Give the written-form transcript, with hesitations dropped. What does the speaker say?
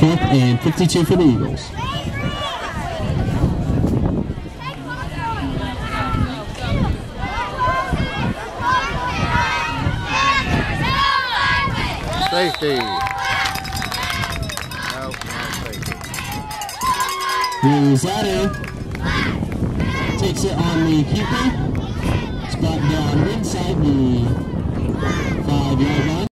kick, and 52 for the Eagles. Safety. No, not safety. Rosado takes it on the keeper. It's brought down inside the 5-yard line.